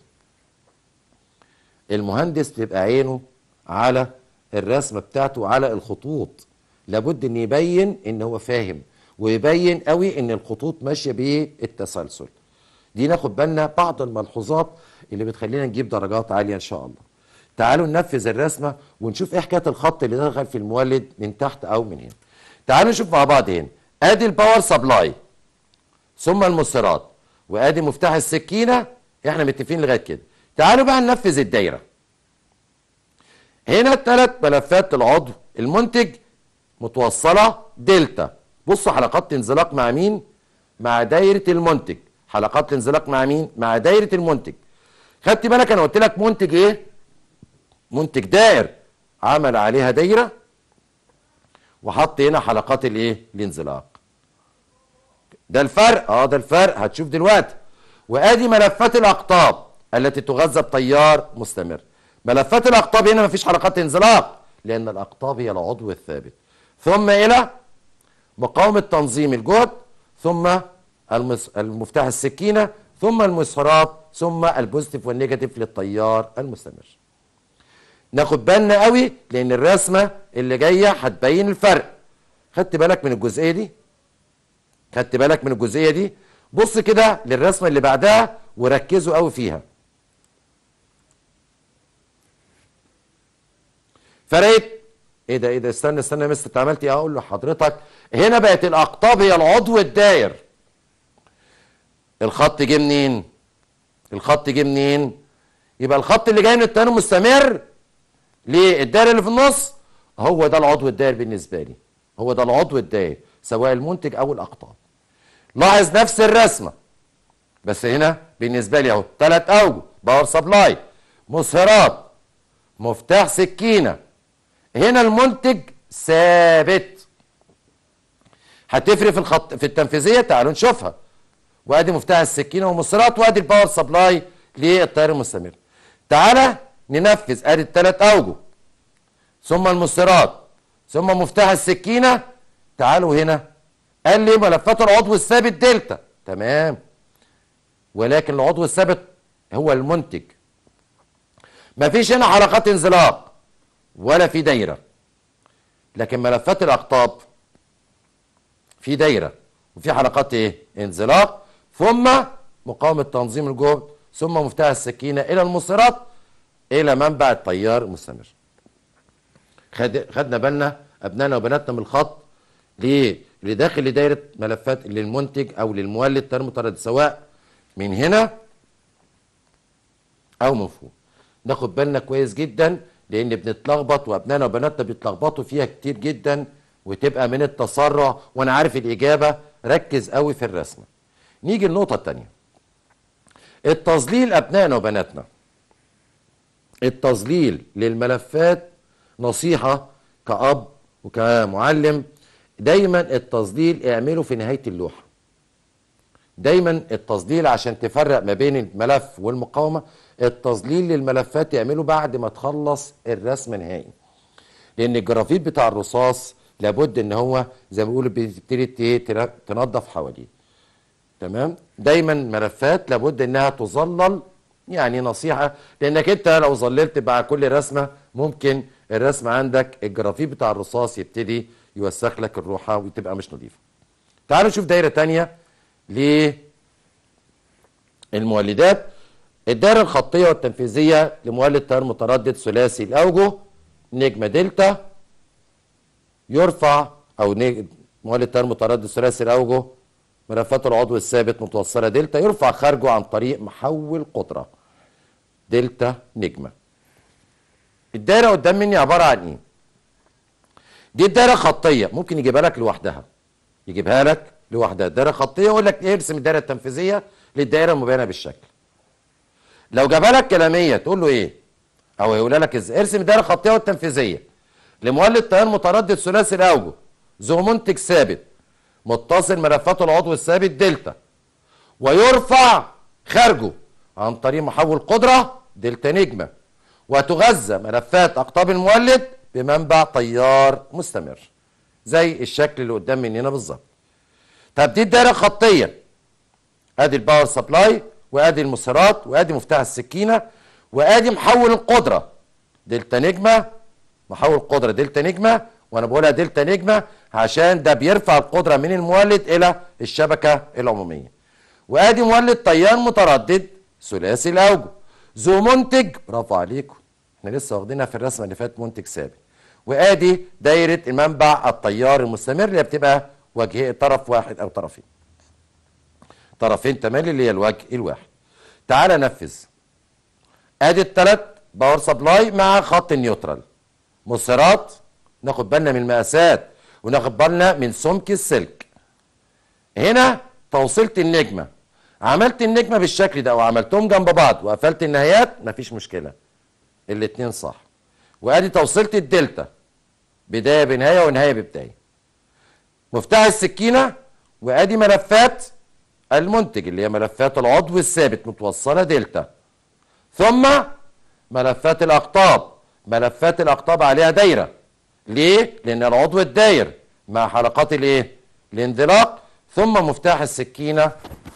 المهندس بيبقى عينه على الرسمه بتاعته وعلى الخطوط، لابد ان يبين ان هو فاهم، ويبين قوي ان الخطوط ماشيه بالتسلسل. دي ناخد بالنا بعض الملحوظات اللي بتخلينا نجيب درجات عاليه ان شاء الله. تعالوا ننفذ الرسمه ونشوف ايه حكايه الخط اللي دخل في المولد من تحت او من هنا. تعالوا نشوف مع بعض هنا. ادي الباور سبلاي ثم المثيرات وادي مفتاح السكينه، احنا متفقين لغايه كده. تعالوا بقى ننفذ الدايره. هنا الثلاث ملفات العضو المنتج متوصله دلتا. بصوا حلقات الانزلاق مع مين؟ مع دايره المنتج. حلقات الانزلاق مع مين؟ مع دايره المنتج. خدت بالك انا قلت لك منتج ايه؟ منتج دائر، عمل عليها دايره وحط هنا حلقات الايه؟ الانزلاق. ده الفرق، اه ده الفرق هتشوف دلوقتي. وادي ملفات الاقطاب التي تغذى بتيار مستمر. ملفات الاقطاب هنا مفيش حلقات انزلاق لان الاقطاب هي العضو الثابت. ثم الى مقاومه تنظيم الجهد، ثم المفتاح السكينه، ثم المسارات، ثم البوزيتيف والنيجاتيف للتيار المستمر. ناخد بالنا قوي لان الرسمه اللي جايه هتبين الفرق. خدت بالك من الجزئيه دي؟ خدت بالك من الجزئيه دي؟ بص كده للرسمه اللي بعدها وركزوا قوي فيها. فرقت ايه ده ايه ده استنى استنى يا مستر انت عملت ايه؟ اقول لحضرتك هنا بقت الاقطاب هي العضو الداير. الخط جه منين؟ الخط جه منين؟ يبقى الخط اللي جاي من التيار المستمر للدايره اللي في النص هو ده العضو الداير بالنسبه لي. هو ده العضو الداير سواء المنتج او الاقطاب. لاحظ نفس الرسمه بس هنا بالنسبه لي اهو ثلاث اوجه، باور سبلاي، مسهرات، مفتاح سكينه. هنا المنتج ثابت. هتفرق في الخط في التنفيذيه، تعالوا نشوفها. وادي مفتاح السكينه ومسهرات، وادي الباور سبلاي للتيار المستمر. تعالى ننفذ ادي الثلاث اوجه ثم المسهرات ثم مفتاح السكينه. تعالوا هنا قال لي ملفات العضو الثابت دلتا، تمام، ولكن العضو الثابت هو المنتج. مفيش هنا حلقات انزلاق ولا في دايره، لكن ملفات الاقطاب في دايره وفي حلقات ايه؟ انزلاق، ثم مقاومه تنظيم الجهد، ثم مفتاح السكينه الى المسهرات الى منبع التيار المستمر. خد خدنا بالنا ابنائنا وبناتنا من الخط ليه؟ اللي داخل لدايره ملفات للمنتج او للمولد تيار متردد سواء من هنا او من فوق. ناخد بالنا كويس جدا لان بنتلخبط وابنائنا وبناتنا بيتلخبطوا فيها كتير جدا وتبقى من التسرع، وانا عارف الاجابه. ركز قوي في الرسمه. نيجي النقطه الثانيه، التظليل ابنائنا وبناتنا. التظليل للملفات نصيحه كأب وكمعلم، دايما التظليل اعمله في نهايه اللوحه. دايما التظليل عشان تفرق ما بين الملف والمقاومه، التظليل للملفات تعمله بعد ما تخلص الرسم نهائي، لان الجرافيت بتاع الرصاص لابد ان هو زي ما بيقولوا بتبتدي تنظف حواليه. تمام؟ دايما ملفات لابد انها تظلل، يعني نصيحه، لانك انت لو ظللت مع كل رسمه ممكن الرسمه عندك الجرافيت بتاع الرصاص يبتدي يوسخ لك الروحه وتبقى مش نظيفه. تعالوا نشوف دايره ثانيه للمولدات. الدائره الخطيه والتنفيذيه لمولد تيار متردد ثلاثي الاوجه نجمه دلتا، يرفع او مولد تيار متردد ثلاثي الاوجه ملفات العضو الثابت متوصله دلتا، يرفع خارجه عن طريق محول قدره دلتا نجمه. الدايره قدام مني عباره عن ايه؟ دي الدايره خطيه، ممكن يجيبها لك لوحدها، يجيبها لك لوحدها الدايره خطيه ويقول لك ارسم الدايره التنفيذيه للدايره المبينه بالشكل. لو جابها لك كلاميه تقول له ايه؟ او يقول لك ازاي؟ ارسم الدايره الخطيه والتنفيذيه لمولد تيار متردد ثلاثي الاوجه ذو منتج ثابت متصل ملفات العضو الثابت دلتا، ويرفع خارجه عن طريق محول قدره دلتا نجمه، وتغذى ملفات اقطاب المولد بمنبع تيار مستمر زي الشكل اللي قدام مننا بالظبط. طب دي الدايره الخطيه، ادي الباور سبلاي وادي المسارات وادي مفتاح السكينه وادي محول القدره دلتا نجمه، محول قدره دلتا نجمه، وانا بقولها دلتا نجمه عشان ده بيرفع القدره من المولد الى الشبكه العموميه. وادي مولد تيار متردد ثلاثي الاوجه ذو منتج، برافو عليكم، احنا لسه واخدينها في الرسمه اللي فاتت منتج ثابت. وادي دايره المنبع التيار المستمر اللي بتبقى وجهين، طرف واحد او طرفين، طرفين تمالي اللي هي الوجه الواحد. تعالى نفذ. ادي الثلاث باور سبلاي مع خط النيوترال، مسارات ناخد بالنا من المقاسات وناخد بالنا من سمك السلك. هنا توصيلة النجمه، عملت النجمه بالشكل ده وعملتهم جنب بعض وقفلت النهايات مفيش مشكله، الاتنين صح. وادي توصيلة الدلتا، بدايه بنهايه ونهايه ببدايه. مفتاح السكينه، وادي ملفات المنتج اللي هي ملفات العضو الثابت متوصله دلتا، ثم ملفات الاقطاب، ملفات الاقطاب عليها دايره. ليه؟ لان العضو الداير مع حلقات الايه؟ الانزلاق، ثم مفتاح السكينه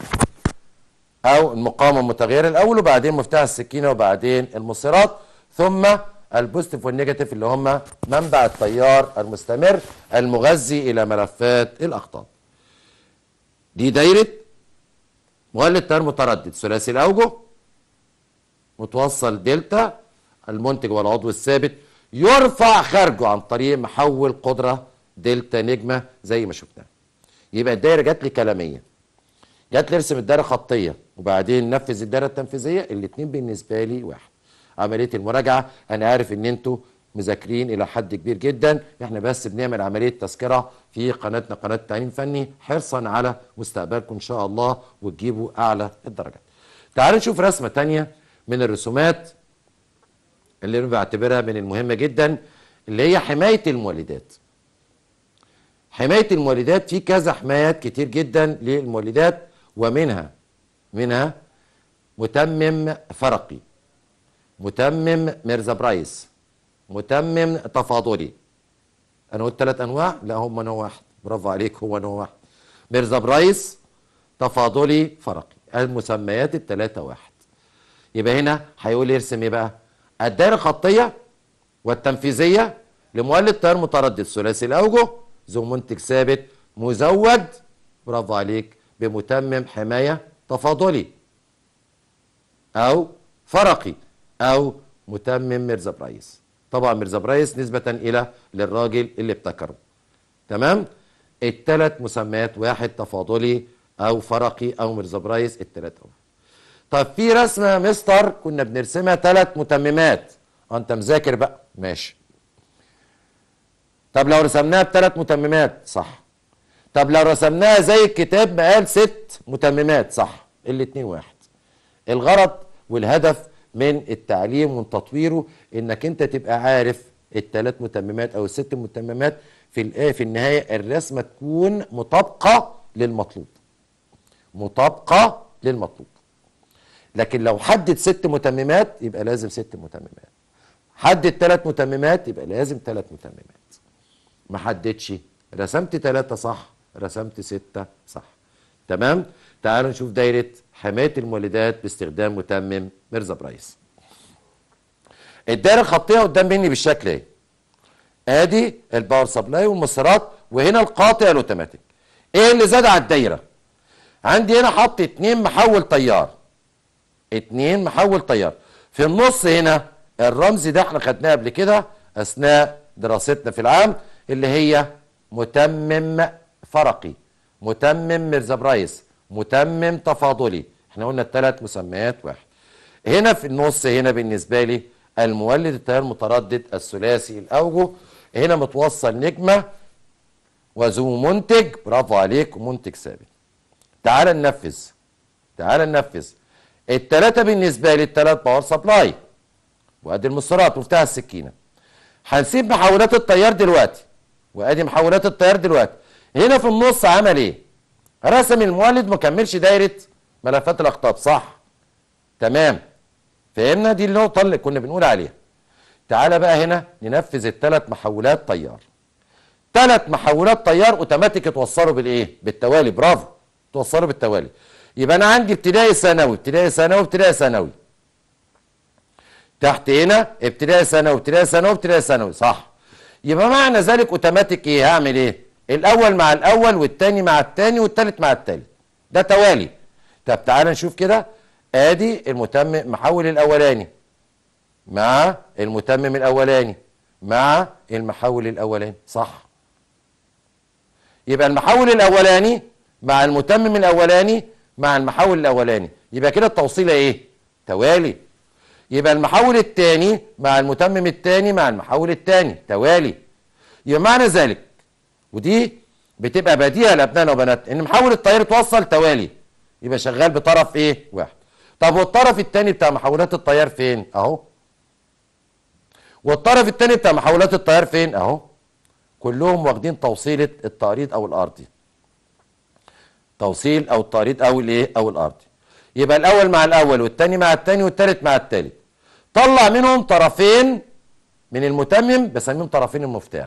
او المقاومه المتغيره الاول، وبعدين مفتاح السكينه، وبعدين المسارات، ثم البوزيتيف والنيجاتيف اللي هم منبع التيار المستمر المغذي الى ملفات الاقطاب. دي دايره مولد تيار متردد ثلاثي الاوجه متوصل دلتا، المنتج والعضو الثابت يرفع خارجه عن طريق محول قدره دلتا نجمه زي ما شفنا. يبقى الدايره جات لي كلاميه، جات لي ارسم الدايره خطيه وبعدين نفذ الدايره التنفيذيه، الاثنين بالنسبه لي واحد. عمليه المراجعه انا عارف ان انتوا مذاكرين الى حد كبير جدا، احنا بس بنعمل عمليه تذكره في قناتنا قناه تعليم فني حرصا على مستقبلكم ان شاء الله وتجيبوا اعلى الدرجات. تعالوا نشوف رسمه ثانيه من الرسومات اللي انا بعتبرها من المهمه جدا، اللي هي حمايه المولدات. حمايه المولدات في كذا حمايات كتير جدا للمولدات، ومنها منها متمم فرقي، متمم ميرزا برايس، متمم تفاضلي. انا قلت ثلاث انواع؟ لا هم نوع واحد، برافو عليك، هو نوع واحد. ميرزا برايس، تفاضلي، فرقي، المسميات الثلاثه واحد. يبقى هنا هيقول يرسم ايه بقى؟ الدائره الخطيه والتنفيذيه لمولد تيار متردد ثلاثي الاوجه ذو منتج ثابت مزود، برافو عليك، بمتمم حمايه تفاضلي او فرقي او متمم ميرزا برايس. طبعا ميرزا برايس نسبه الى للراجل اللي ابتكره. تمام؟ الثلاث مسميات واحد، تفاضلي او فرقي او ميرزا برايس، الثلاثه. طب في رسمه مستر كنا بنرسمها ثلاث متممات، انت مذاكر بقى ماشي. طب لو رسمناها بثلاث متممات صح. طب لو رسمناها زي الكتاب ما قال ست متممات صح، الاثنين واحد. الغرض والهدف من التعليم ومن تطويره انك انت تبقى عارف الثلاث متممات او الست متممات، في في النهايه الرسمه تكون مطابقه للمطلوب مطابقه للمطلوب. لكن لو حدد ست متممات يبقى لازم ست متممات، حدد ثلاث متممات يبقى لازم ثلاث متممات. ما حددش، رسمت ثلاثة صح، رسمت ستة صح. تمام؟ تعالوا نشوف دايرة حماية المولدات باستخدام متمم ميرزا برايس. الدايرة الخطية قدام مني بالشكل ايه؟ ادي الباور سبلاي والمسارات، وهنا القاطع الاوتوماتيك. ايه اللي زاد على الدايرة؟ عندي هنا حط اتنين محول تيار. اتنين محول تيار. في النص هنا الرمز ده احنا خدناه قبل كده اثناء دراستنا في العام، اللي هي متمم فرقي، متمم ميرزا برايس، متمم تفاضلي. احنا قلنا الثلاث مسميات واحد. هنا في النص هنا بالنسبه لي المولد التيار المتردد الثلاثي الاوجه، هنا متوصل نجمه وذو منتج، برافو عليك، ومنتج ثابت. تعال ننفذ، تعال ننفذ. الثلاثه بالنسبه لي الثلاث باور سبلاي، وادي المسارات ومفتاح السكينه. هنسيب محولات التيار دلوقتي، وادي محولات التيار دلوقتي. هنا في النص عمل ايه؟ رسم المولد ما كملش دايره ملفات الاقطاب، صح؟ تمام. فهمنا؟ دي النقطه اللي كنا بنقول عليها. تعالى بقى هنا ننفذ الثلاث محولات تيار. ثلاث محولات تيار اوتوماتيك اتوصلوا بالايه؟ بالتوالي، برافو. اتوصلوا بالتوالي. يبقى انا عندي ابتدائي ثانوي، ابتدائي ثانوي، ابتدائي ثانوي. تحت هنا ابتدائي ثانوي، ابتدائي ثانوي، ابتدائي ثانوي، صح؟ يبقى معنى ذلك اوتوماتيك ايه؟ هعمل ايه؟ الاول مع الاول والثاني مع الثاني والثالث مع الثالث. ده توالي. طب تعالى نشوف كده. ادي المتمم محول الاولاني مع المتمم الاولاني مع المحول الاولاني، صح؟ يبقى المحول الاولاني مع المتمم الاولاني مع المحول الاولاني، يبقى كده التوصيله ايه؟ توالي. يبقى المحول الثاني مع المتمم الثاني مع المحول الثاني، توالي. يبقى معنى ذلك، ودي بتبقى بديهه لابنائنا وبناتنا، ان محول التيار اتوصل توالي، يبقى شغال بطرف ايه؟ واحد. طب والطرف الثاني بتاع محولات التيار فين؟ اهو. والطرف الثاني بتاع محولات التيار فين؟ اهو. كلهم واخدين توصيله التعريض او الارضي. توصيل او التعريض او الايه؟ او الارضي. يبقى الاول مع الاول والثاني مع الثاني والثالث مع الثالث. طلع منهم طرفين من المتمم بسميهم طرفين المفتاح.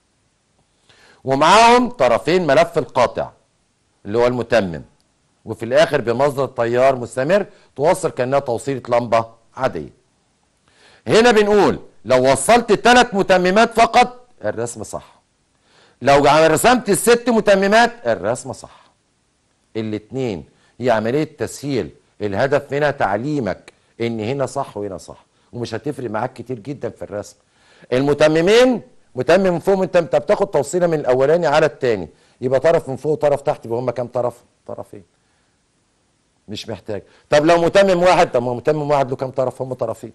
ومعاهم طرفين ملف القاطع اللي هو المتمم. وفي الاخر بمصدر تيار مستمر توصل كانها توصيله لمبه عاديه. هنا بنقول لو وصلت ثلاث متممات فقط الرسم صح. لو رسمت الست متممات الرسم صح. الاثنين هي عمليه تسهيل، الهدف منها تعليمك ان هنا صح وهنا صح، ومش هتفرق معاك كتير جدا في الرسم. المتممين متمم من فوق، انت انت بتاخد توصيله من الاولاني على الثاني، يبقى طرف من فوق وطرف تحت، يبقى هم كام طرف؟ طرفين. مش محتاج. طب لو متمم واحد، طب ما متمم واحد له كام طرف؟ هم طرفين.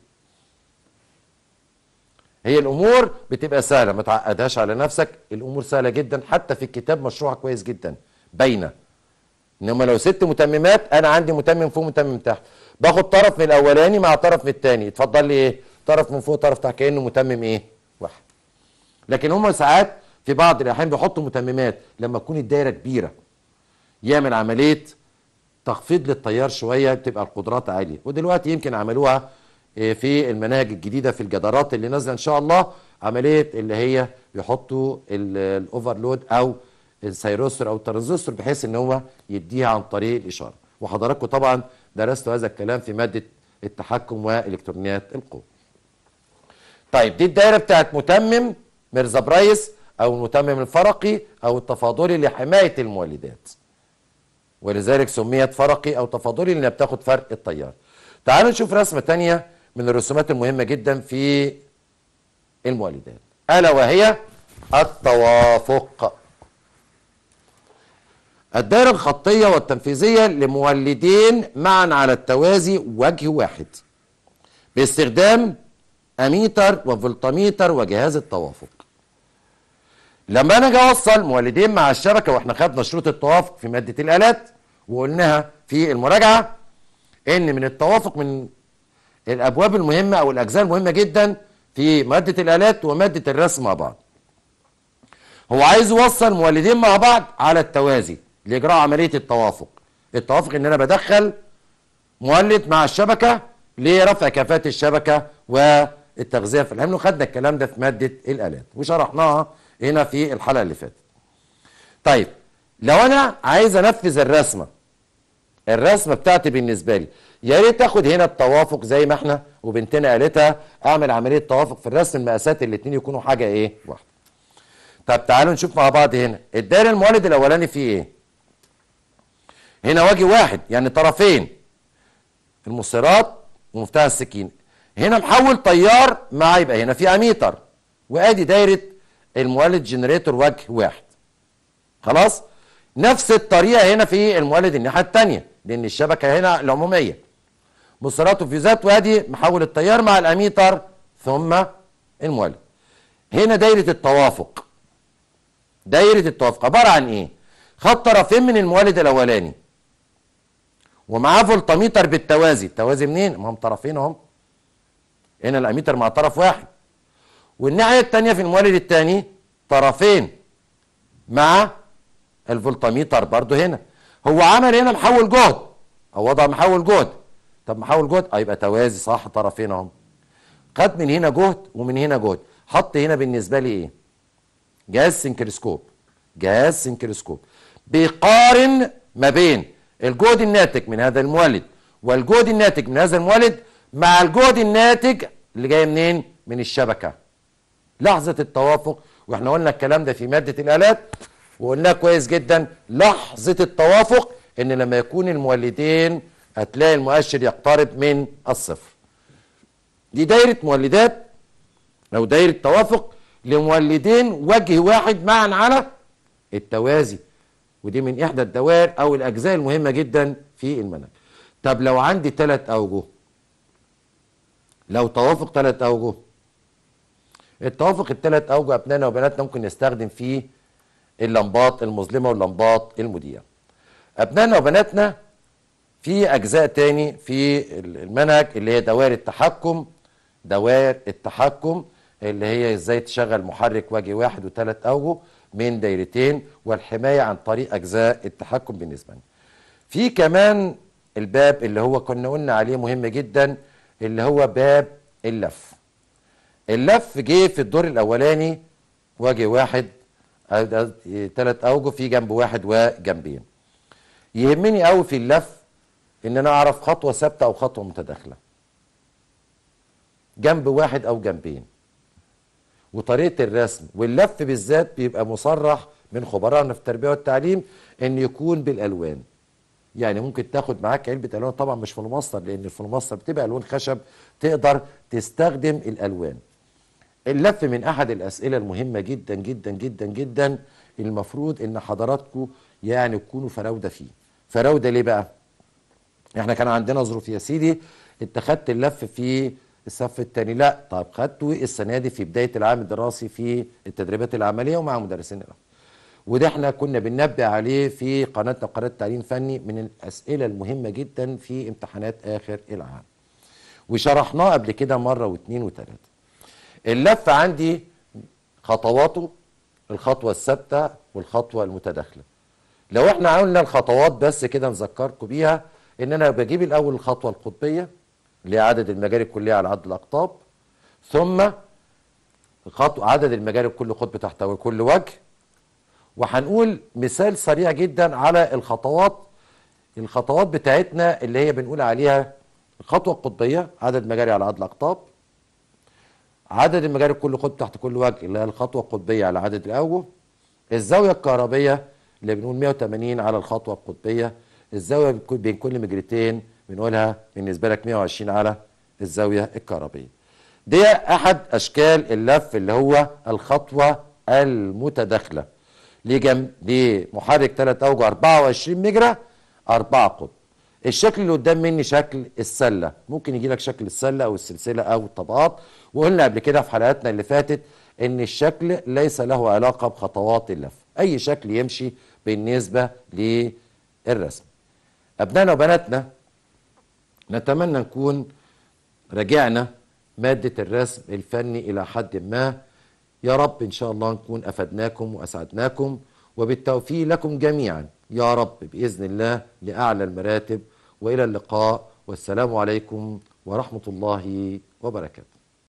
هي الامور بتبقى سهله، ما تعقدهاش على نفسك، الامور سهله جدا، حتى في الكتاب مشروحه كويس جدا باينه. انما لو ست متممات انا عندي متمم فوق متمم تحت، باخد طرف من الاولاني مع طرف من الثاني، اتفضل لي ايه؟ طرف من فوق طرف تحت، كانه متمم ايه؟ واحد. لكن هم ساعات في بعض الاحيان بيحطوا متممات لما تكون الدايره كبيره، يعمل عمليه تخفيض للتيار شويه، بتبقى القدرات عاليه. ودلوقتي يمكن عملوها في المناهج الجديده في الجدارات اللي نازله ان شاء الله، عمليه اللي هي بيحطوا الاوفرلود او السيروستر او الترانزستور بحيث ان هو يديها عن طريق الاشاره. وحضراتكم طبعا درستوا هذا الكلام في ماده التحكم والكترونيات القوه. طيب دي الدايره بتاعت متمم ميرزا برايس او المتمم الفرقي او التفاضلي لحمايه المولدات، ولذلك سميت فرقي او تفاضلي لانها بتاخد فرق التيار. تعالوا نشوف رسمه ثانيه من الرسومات المهمه جدا في المولدات، الا وهي التوافق. الدائرة الخطية والتنفيذية لمولدين معا على التوازي وجه واحد باستخدام اميتر وفولتميتر وجهاز التوافق. لما انا اجي اوصل مولدين مع الشبكة، واحنا خدنا شروط التوافق في مادة الآلات وقلناها في المراجعة، ان من التوافق من الابواب المهمة او الاجزاء المهمة جدا في مادة الآلات ومادة الرسم مع بعض. هو عايز يوصل مولدين مع بعض على التوازي لإجراء عملية التوافق. التوافق ان انا بدخل مولد مع الشبكه لرفع كفاءه الشبكه والتغذيه في الحمل، وخدنا الكلام ده في ماده الالات وشرحناها هنا في الحلقه اللي فاتت. طيب لو انا عايز انفذ الرسمه الرسمه بتاعتي بالنسبه لي، يا ريت اخد هنا التوافق زي ما احنا وبنتنا قالتها، اعمل عمليه توافق في الرسم، المقاسات الاثنين يكونوا حاجه ايه واحده. طب تعالوا نشوف مع بعض هنا الدايره المولد الاولاني فيه ايه. هنا وجه واحد يعني طرفين المسيرات ومفتاح السكين، هنا محول تيار مع، يبقى هنا في اميتر، وادي دايره المولد جنريتور وجه واحد. خلاص. نفس الطريقه هنا في المولد الناحيه الثانيه، لان الشبكه هنا العموميه مسيرات وفيوزات، وادي محول التيار مع الاميتر ثم المولد. هنا دايره التوافق. دايره التوافق عباره عن ايه؟ خد طرفين من المولد الاولاني ومعاه فولتميتر بالتوازي. التوازي منين؟ ما هم طرفين اهم. هنا الاميتر مع طرف واحد، والناحيه الثانيه في المولد الثاني طرفين مع الفولتميتر برضو. هنا هو عمل هنا محول جهد او وضع محول جهد. طب محول جهد اه يبقى توازي صح، طرفين اهم. خد من هنا جهد ومن هنا جهد، حط هنا بالنسبه لي ايه؟ جهاز سنكروسكوب. جهاز سنكروسكوب بيقارن ما بين الجهد الناتج من هذا المولد والجهد الناتج من هذا المولد مع الجهد الناتج اللي جاي منين؟ من الشبكه. لحظه التوافق، واحنا قلنا الكلام ده في ماده الالات وقلناه كويس جدا. لحظه التوافق ان لما يكون المولدين هتلاقي المؤشر يقترب من الصفر. دي دايره مولدات او دايره توافق لمولدين وجه واحد معا على التوازي، ودي من احدى الدوائر او الاجزاء المهمه جدا في المنهج. طب لو عندي ثلاث اوجه، لو توافق ثلاث اوجه، التوافق الثلاث اوجه ابنائنا وبناتنا ممكن نستخدم فيه اللمبات المظلمه واللمبات المضيئه. ابنائنا وبناتنا في اجزاء تاني في المنهج اللي هي دوائر التحكم. دوائر التحكم اللي هي ازاي تشغل محرك وجه واحد وثلاث اوجه من دايرتين، والحمايه عن طريق اجزاء التحكم بالنسبه لنا. في كمان الباب اللي هو كنا قلنا عليه مهم جدا، اللي هو باب اللف. اللف جه في الدور الاولاني وجه واحد ثلاث اوجه في جنب واحد وجنبين. يهمني قوي في اللف ان انا اعرف خطوه ثابته او خطوه متداخله، جنب واحد او جنبين، وطريقه الرسم واللف بالذات بيبقى مصرح من خبرائنا في التربيه والتعليم ان يكون بالالوان. يعني ممكن تاخد معاك علبه الوان، طبعا مش فلوماستر لان الفلوماستر بتبقى الوان خشب، تقدر تستخدم الالوان. اللف من احد الاسئله المهمه جدا جدا جدا جدا، المفروض ان حضراتكم يعني تكونوا فراوده فيه. فراوده ليه بقى؟ احنا كان عندنا ظروف يا سيدي، انت خدت اللف في الصف الثاني، لا طب خدته السنه دي في بدايه العام الدراسي في التدريبات العمليه ومع مدرسين الأول. وده احنا كنا بننبه عليه في قناتنا قناه تعليم فني، من الاسئله المهمه جدا في امتحانات اخر العام، وشرحناه قبل كده مره واثنين وثلاثه. اللف عندي خطواته، الخطوه الثابته والخطوه المتداخله. لو احنا قلنا الخطوات بس كده نذكركم بيها، ان انا بجيب الاول الخطوه القطبيه اللي هي عدد المجاري الكليه على عدد الاقطاب، ثم خطوه عدد المجاري كل قطب تحتوي كل وجه. وهنقول مثال سريع جدا على الخطوات. الخطوات بتاعتنا اللي هي بنقول عليها الخطوه القطبيه عدد مجاري على عدد الاقطاب، عدد المجاري كل قطب تحت كل وجه اللي هي الخطوه القطبيه على عدد الاوجه، الزاويه الكهربيه اللي بنقول مئة وثمانين على الخطوه القطبيه، الزاويه بين كل مجرتين بنقولها بالنسبه لك مئة وعشرين على الزاويه الكهربيه. دي احد اشكال اللف اللي هو الخطوه المتداخله لجنب لمحرك ثلاث اوجه أربعة وعشرين مجرى أربعة قطب. الشكل اللي قدام مني شكل السله، ممكن يجي لك شكل السله او السلسله او الطبقات، وقلنا قبل كده في حلقاتنا اللي فاتت ان الشكل ليس له علاقه بخطوات اللف، اي شكل يمشي بالنسبه للرسم. ابنائنا وبناتنا نتمنى نكون راجعنا ماده الرسم الفني الى حد ما. يا رب ان شاء الله نكون افدناكم واسعدناكم، وبالتوفيق لكم جميعا يا رب بإذن الله لأعلى المراتب. وإلى اللقاء، والسلام عليكم ورحمة الله وبركاته.